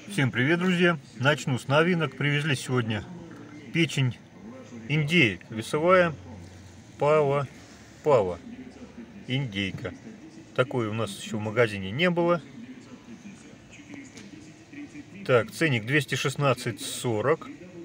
Всем привет, друзья! Начну с новинок. Привезли сегодня печень индейк. Весовая Пава индейка. Такой у нас еще в магазине не было. Так, ценник 216,40.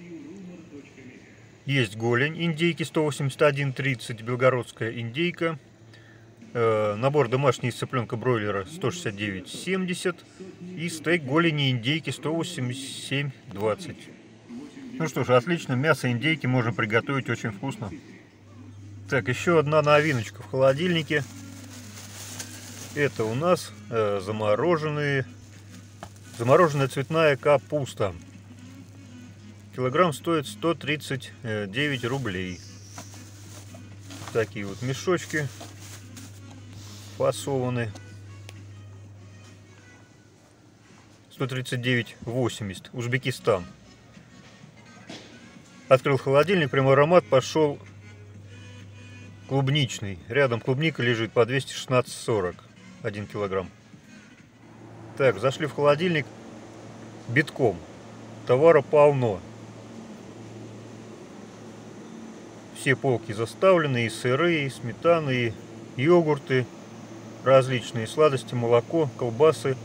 Есть голень индейки 181,30. Белгородская индейка. Набор домашний из цыпленка бройлера 169,70 и стейк голени индейки 187,20. Ну что ж, отлично, мясо индейки можно приготовить очень вкусно. Так, еще одна новиночка в холодильнике. Это у нас замороженная цветная капуста. Килограмм стоит 139 рублей. Такие вот мешочки фасованы. 139,80. Узбекистан. Открыл холодильник, прям аромат пошел клубничный. Рядом клубника лежит по 216,40. 1 килограмм. Так, зашли в холодильник битком. Товара полно. Все полки заставлены, и сыры, и сметаны, и йогурты различные, сладости, молоко, колбасы.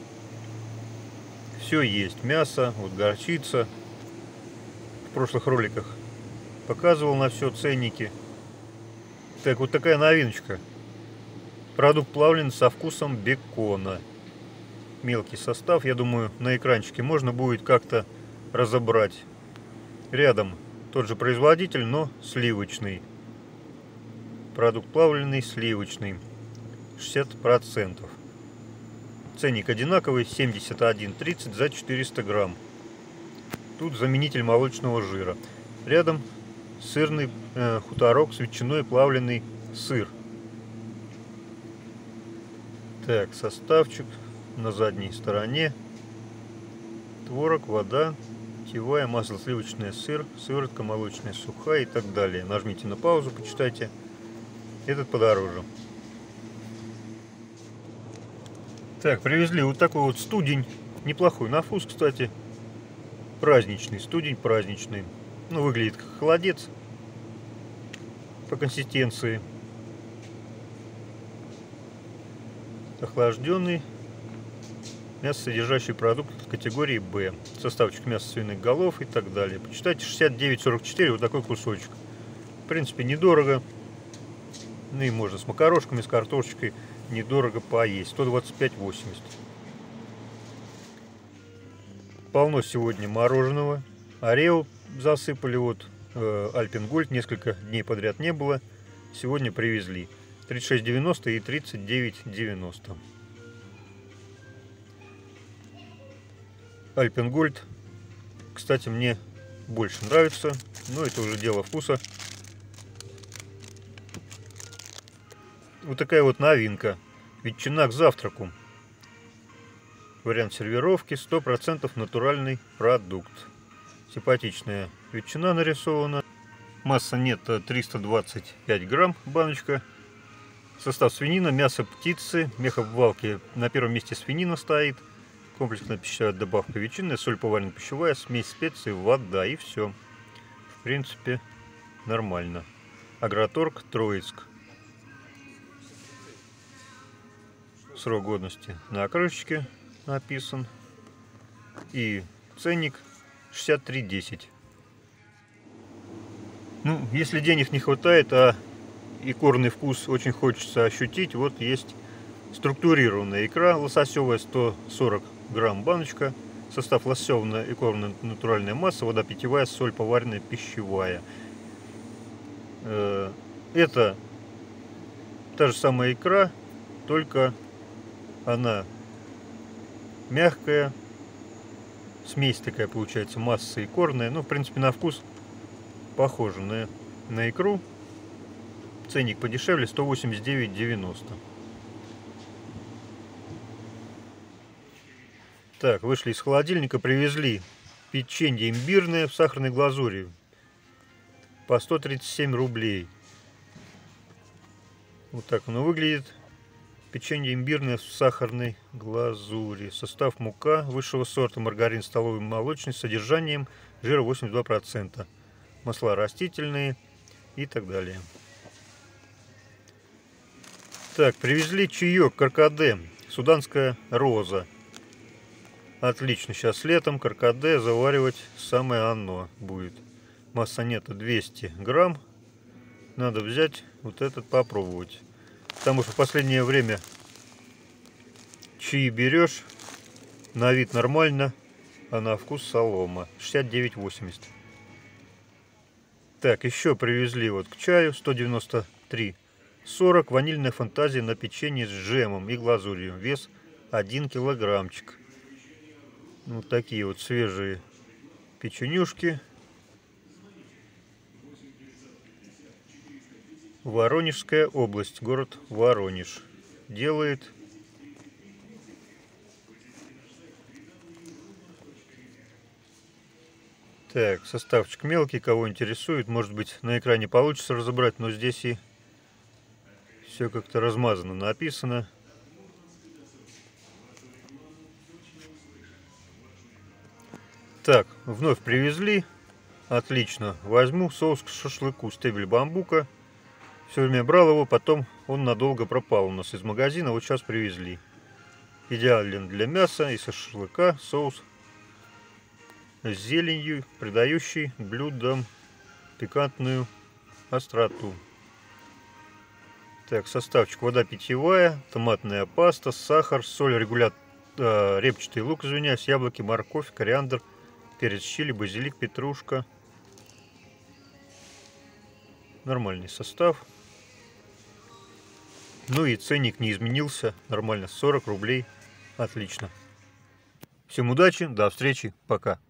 Все есть. Мясо, вот горчица. В прошлых роликах показывал на все ценники. Так, вот такая новиночка. Продукт плавленый со вкусом бекона. Мелкий состав, я думаю, на экранчике можно будет как-то разобрать. Рядом тот же производитель, но сливочный. Продукт плавленый, сливочный. 60%. Ценник одинаковый, 71,30 за 400 грамм. Тут заменитель молочного жира. Рядом сырный хуторок с ветчиной, плавленый сыр. Так, составчик на задней стороне. Творог, вода, питьевая, масло сливочное, сыр, сыворотка молочная, сухая и так далее. Нажмите на паузу, почитайте. Этот подороже. Так, привезли вот такой вот студень. Неплохой на вкус, кстати. Праздничный, студень праздничный. Ну, выглядит как холодец по консистенции. Охлажденный мясосодержащий продукт категории Б. Составчик мяса свиных голов и так далее. Почитайте, 69,44, вот такой кусочек. В принципе, недорого. Ну и можно с макарошками, с картошечкой недорого поесть. 125,80. Полно сегодня мороженого. Орео засыпали. Вот Альпенгольд. Несколько дней подряд не было. Сегодня привезли. 36,90 и 39,90. Альпенгольд, кстати, мне больше нравится. Но это уже дело вкуса. Вот такая вот новинка. Ветчина к завтраку. Вариант сервировки. 100% натуральный продукт. Симпатичная ветчина нарисована. Масса нет 325 грамм баночка. Состав: свинина, мясо птицы, мехобвалки. На первом месте свинина стоит. Комплексная пищевая добавка ветчины, соль поваренная пищевая, смесь специй, вода и все. В принципе, нормально. Агроторг, Троицк. Срок годности на крышечке написан. И ценник 63,10. Ну, если денег не хватает, а икорный вкус очень хочется ощутить, вот есть структурированная икра лососевая, 140 грамм баночка. Состав: лососевая икорная натуральная масса, вода питьевая, соль поваренная пищевая. Это та же самая икра, только она мягкая, смесь такая получается, масса икорная. Ну, в принципе, на вкус похоже на икру. Ценник подешевле, 189,90. Так, вышли из холодильника, привезли печенье имбирное в сахарной глазури по 137 рублей. Вот так оно выглядит. Печенье имбирное в сахарной глазури. Состав: мука высшего сорта, маргарин столовый молочный с содержанием жира 82%, масла растительные и так далее. Так, привезли чаек каркаде, суданская роза. Отлично, сейчас летом каркаде заваривать самое оно будет. Масса нету 200 грамм. Надо взять вот этот попробовать. Потому что в последнее время чаи берешь, на вид нормально, а на вкус солома. 69,80. Так, еще привезли вот к чаю 193,40. Ванильная фантазия на печенье с джемом и глазурью. Вес 1 килограммчик. Вот такие вот свежие печенюшки. Воронежская область, город Воронеж. Делает так, составчик мелкий, кого интересует, может быть на экране получится разобрать, но здесь и все как-то размазано написано. Так, вновь привезли. Отлично. Возьму соус к шашлыку, стебель бамбука. Все время брал его, потом он надолго пропал у нас из магазина. Вот сейчас привезли. Идеален для мяса и шашлыка. Соус с зеленью, придающий блюдам пикантную остроту. Так, составчик: вода питьевая, томатная паста, сахар, соль, репчатый лук, извиняюсь, яблоки, морковь, кориандр, перец чили, базилик, петрушка. Нормальный состав. Ну и ценник не изменился. Нормально, 40 рублей. Отлично. Всем удачи, до встречи, пока.